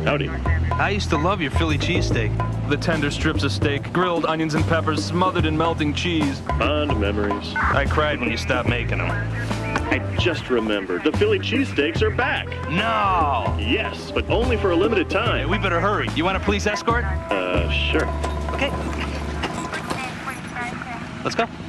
Howdy. I used to love your Philly cheesesteak. The tender strips of steak, grilled onions and peppers, smothered in melting cheese. Fond memories. I cried when you stopped making them. I just remembered. The Philly cheesesteaks are back. No! Yes, but only for a limited Hey, time. we better hurry. You want a police escort? Sure. Okay. Let's go.